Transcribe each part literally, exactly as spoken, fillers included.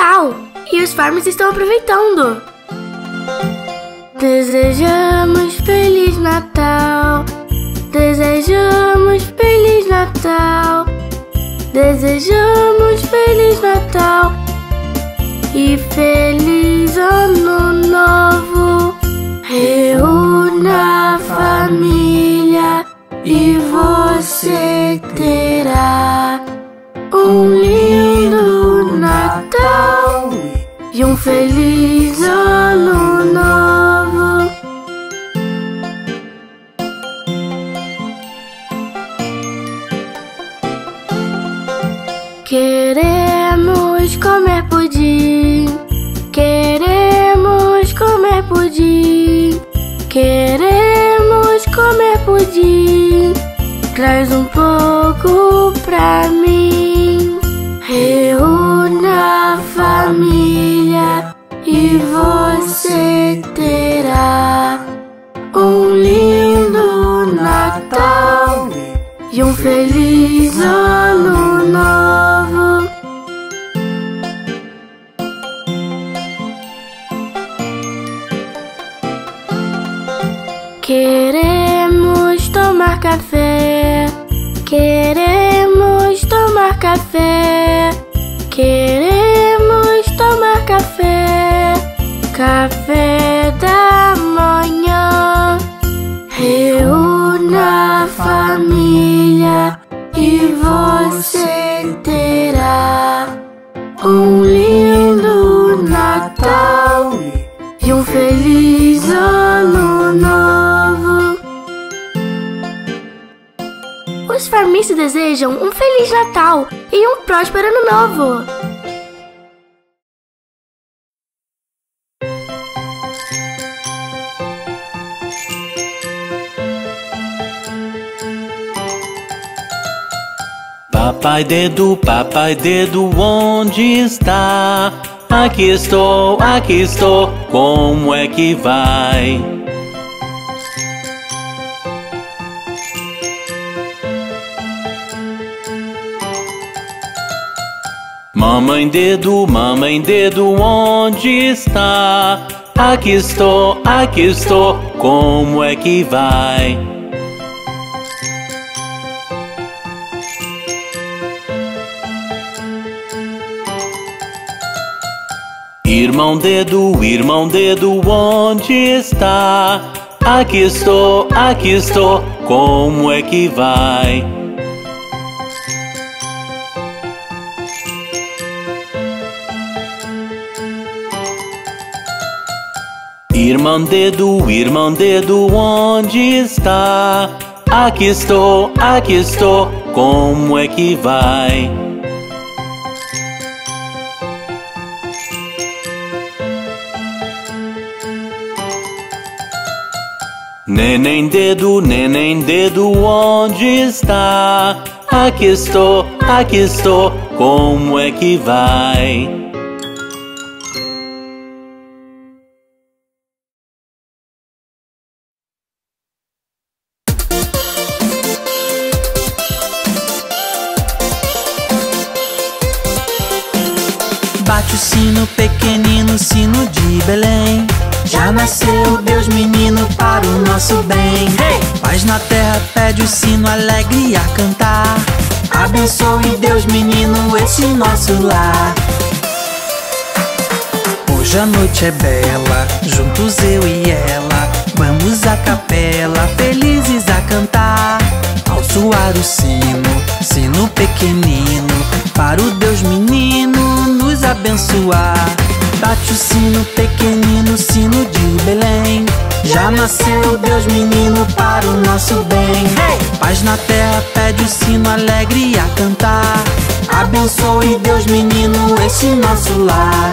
Natal e os farms estão aproveitando. Desejamos Feliz Natal, desejamos Feliz Natal, desejamos Feliz Natal e Feliz Ano Novo. Reúna a família e você terá um lindo Natal e um feliz Ano Novo. Queremos comer pudim, queremos comer pudim, queremos comer pudim. Traz um pouco pra mim. Reúna a família e você terá um lindo Natal e um feliz Ano Novo. Queremos tomar café, queremos tomar café, queremos tomar café, café da manhã. Reúna a família e você terá um lindo Natal e um feliz Ano Novo. Os farmistas desejam um Feliz Natal e um próspero Ano Novo. Papai Dedo, Papai Dedo, onde está? Aqui estou, aqui estou, como é que vai? Mamãe Dedo, Mamãe Dedo, onde está? Aqui estou, aqui estou, como é que vai? Irmão Dedo, Irmão Dedo, onde está? Aqui estou, aqui estou, como é que vai? Irmão Dedo, Irmão Dedo, onde está? Aqui estou, aqui estou, como é que vai? Neném Dedo, Neném Dedo, onde está? Aqui estou, aqui estou, como é que vai? Bate o sino pequenino, sino de Belém. Já nasceu Deus menino para o nosso bem. Hey! Paz na terra pede o sino alegre a cantar. Abençoe Deus menino esse nosso lar. Hoje a noite é bela, juntos eu e ela. Vamos à capela, felizes a cantar. Ao soar o sino, sino pequenino, para o Deus menino nos abençoar. Bate o sino pequenino, sino de Belém. Já nasceu Deus menino para o nosso bem. Hey! Paz na terra pede o sino alegre a cantar. Abençoe Deus menino esse nosso lar.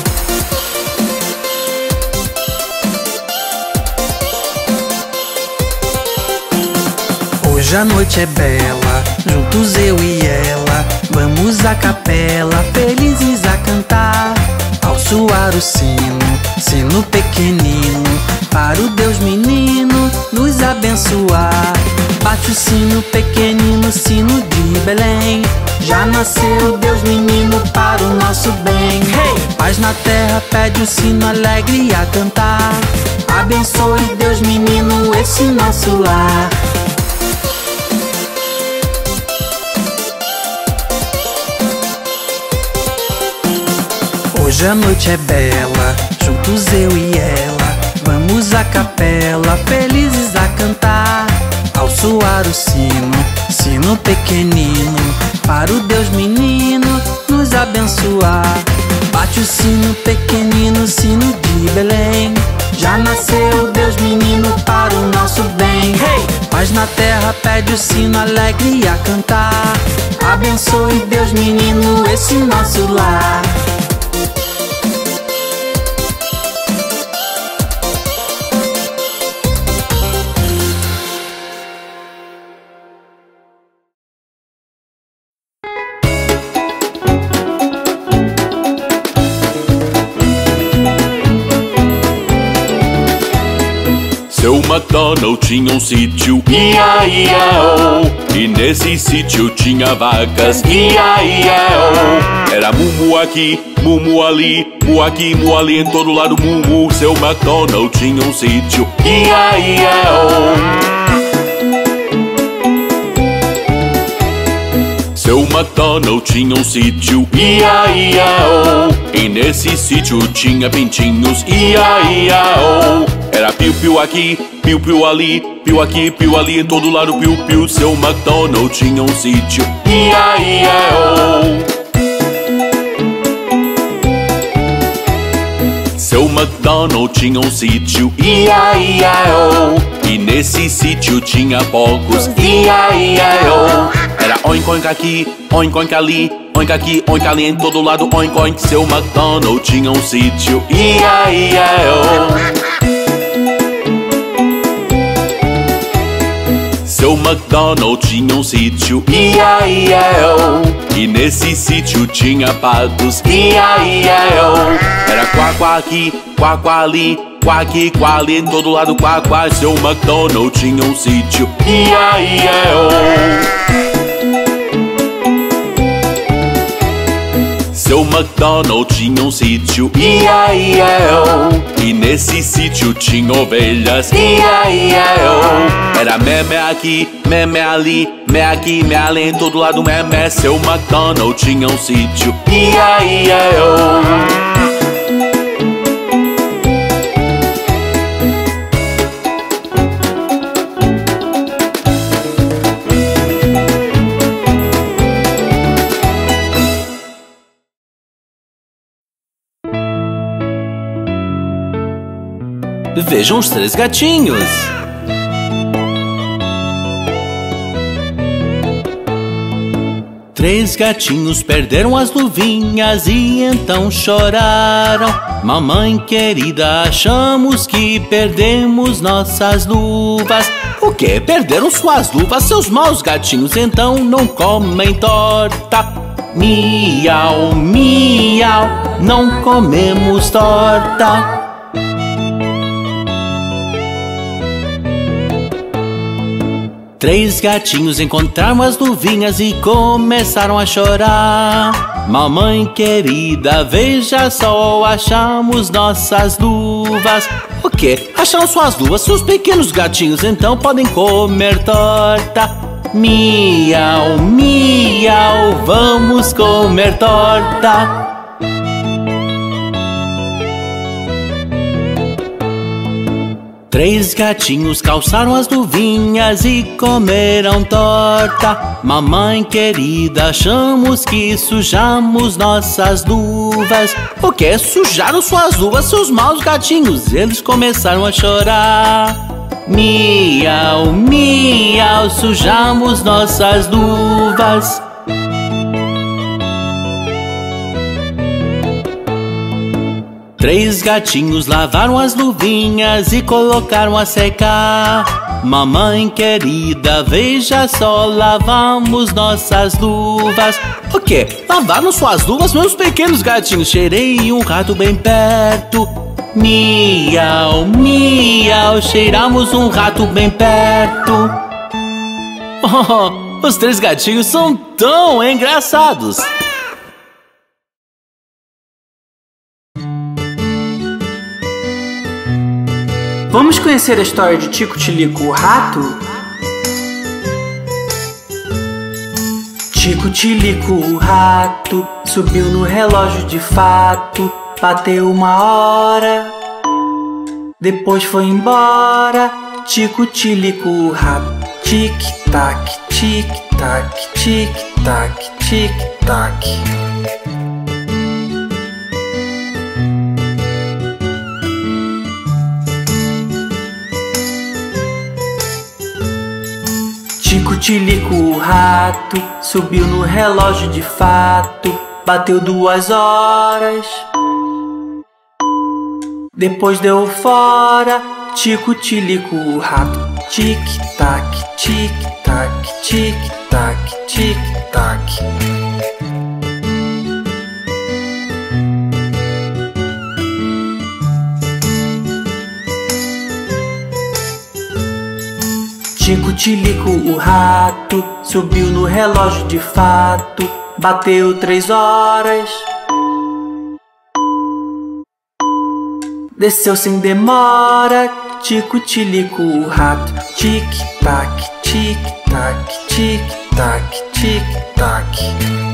Hoje a noite é bela, juntos eu e ela. Vamos à capela, felizes a cantar. Ao soar o sino, sino pequenino, para o Deus menino nos abençoar. Bate o sino pequenino, sino de Belém. Já nasceu Deus menino para o nosso bem. Hey! Paz na terra, pede o sino alegre a cantar. Abençoe Deus menino esse nosso lar. Hoje a noite é bela, juntos eu e ela. Vamos à capela, felizes a cantar. Ao soar o sino, sino pequenino, para o Deus menino nos abençoar. Bate o sino pequenino, sino de Belém. Já nasceu Deus menino para o nosso bem. Hey! Paz na terra, pede o sino alegre a cantar. Abençoe Deus menino esse nosso lar. Seu MacDonald tinha um sítio, ia, ia, oh. E nesse sítio tinha vacas, ia, ia, oh. Era mumu aqui, mumu ali, mu aqui, mu ali, em todo lado mumu. Seu MacDonald tinha um sítio, ia, ia, oh. Seu MacDonald tinha um sítio, ia, ia, oh. E nesse sítio tinha pintinhos, ia, ia, oh. Era piu-piu aqui, piu-piu ali, piu aqui, piu ali, em todo lado piu-piu. Seu MacDonald tinha um sítio, ia, ia, oh. Seu MacDonald tinha um sítio, ia, ia, oh. E nesse sítio tinha porcos, ia, ia, oh. Era oink, oink aqui, oink, oink ali, oink aqui, oink ali, em todo lado oink, oink. Seu MacDonald tinha um sítio, ia, ia, oh. Seu MacDonald tinha um sítio, ia, ia, oh. E nesse sítio tinha patos, ia, ia, oh. Era quá, quá aqui, quá, quá ali, quá aqui, quá ali, em todo lado quá, quá. Seu MacDonald tinha um sítio, ia, ia, oh. Seu MacDonald tinha um sítio, ia, ia, oh. E nesse sítio tinha ovelhas, ia, ia, oh. Era meme aqui, meme ali, me aqui, me ali, em todo lado meme. Seu MacDonald tinha um sítio, ia, ia, oh. Vejam os três gatinhos. Três gatinhos perderam as luvinhas e então choraram. Mamãe querida, achamos que perdemos nossas luvas. O quê? Perderam suas luvas? Seus maus gatinhos então não comem torta. Miau, miau, não comemos torta. Três gatinhos encontraram as luvinhas e começaram a chorar. Mamãe querida, veja só, achamos nossas luvas. O quê? Acharam suas luvas? Seus pequenos gatinhos então podem comer torta. Miau, miau, vamos comer torta. Três gatinhos calçaram as luvinhas e comeram torta. Mamãe querida, achamos que sujamos nossas luvas. O que? Sujaram suas luvas, seus maus gatinhos? Eles começaram a chorar. Miau, miau, sujamos nossas luvas. Três gatinhos lavaram as luvinhas e colocaram a secar. Mamãe querida, veja só, lavamos nossas luvas. O quê? Lavaram suas luvas, meus pequenos gatinhos? Cheirei um rato bem perto. Miau, miau, cheiramos um rato bem perto. Oh, Os três gatinhos são tão engraçados. Vamos conhecer a história de Tico Tilico, o rato? Tico Tilico, o rato, subiu no relógio de fato, bateu uma hora, depois foi embora. Tico Tilico, o rato, tic-tac, tic-tac, tic-tac, tic-tac. Tico Tilico, o rato, subiu no relógio de fato, bateu duas horas, depois deu fora. Tico Tilico, o rato, tic-tac, tic-tac, tic-tac, tic-tac. Tico Tilico, o rato, subiu no relógio de fato, bateu três horas, desceu sem demora. Tico Tilico, o rato, tic-tac, tic-tac, tic-tac, tic-tac.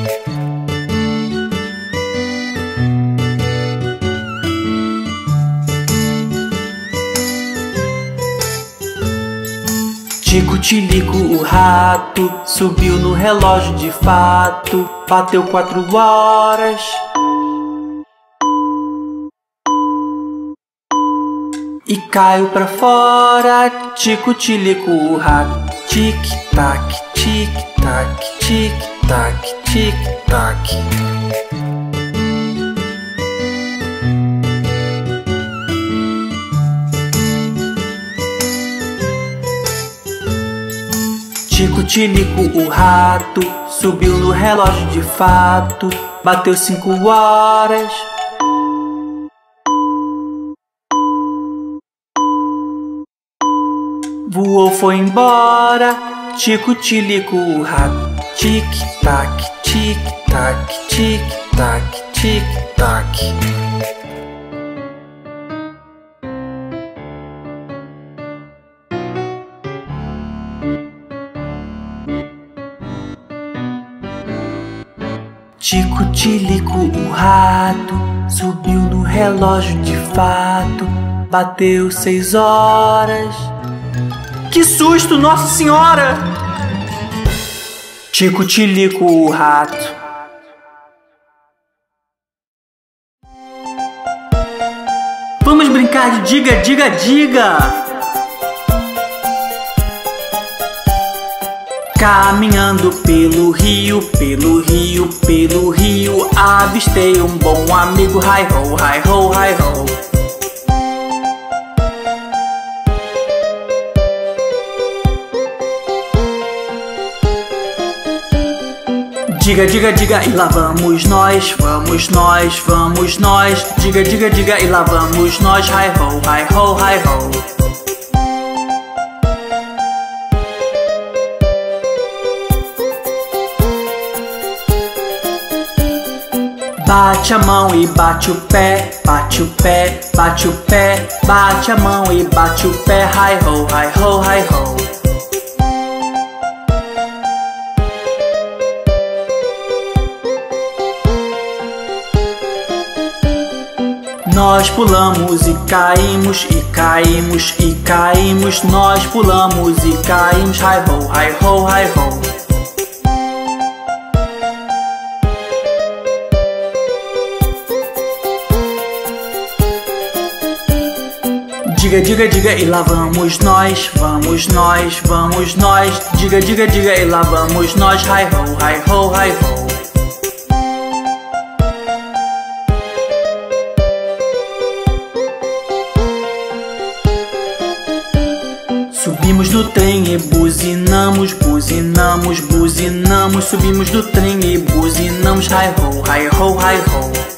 Tico Tilico, o rato, subiu no relógio de fato, bateu quatro horas, e caiu pra fora. Tico Tilico, o rato, tic-tac, tic-tac, tic-tac, tic-tac. Tico Tilico, o rato, subiu no relógio de fato, bateu cinco horas, voou, foi embora. Tico Tilico, o rato, tic-tac, tic-tac, tic-tac, tic-tac. Tico Tilico, o rato, subiu no relógio de fato, bateu seis horas. Que susto, Nossa Senhora! Tico Tilico, o rato. Vamos brincar de diga, diga, diga! Caminhando pelo rio, pelo rio, pelo rio, avistei um bom amigo, hi-ho, hi-ho, hi-ho. Diga, diga, diga, e lá vamos nós, vamos nós, vamos nós. Diga, diga, diga, e lá vamos nós, hi-ho, hi-ho, hi-ho. Bate a mão e bate o pé, bate o pé, bate o pé. Bate a mão e bate o pé, hi-ho, hi-ho, hi-ho. Nós pulamos e caímos, e caímos, e caímos. Nós pulamos e caímos, hi-ho, hi-ho, hi-ho. Diga, diga, diga, e lá vamos nós, vamos nós, vamos nós. Diga, diga, diga, e lá vamos nós, hi-ho, hi-ho, hi-ho. Subimos no trem e buzinamos, buzinamos, buzinamos. Subimos no trem e buzinamos, hi-ho, hi-ho, hi-ho.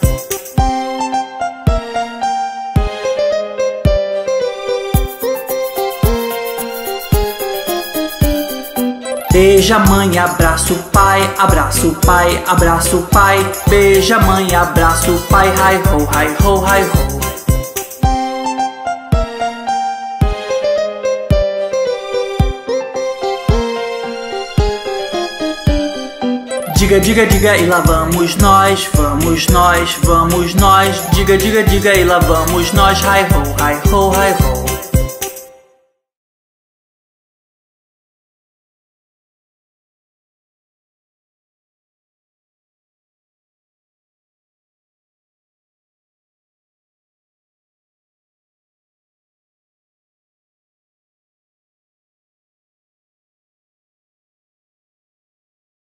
Beija a mãe, abraça o pai, abraça o pai, abraça o pai. Beija a mãe, abraça o pai, hi ho, hi ho, hi ho. Diga, diga, diga e lá vamos nós, vamos nós, vamos nós. Diga, diga, diga e lá vamos nós, hi ho, hi ho, hi ho.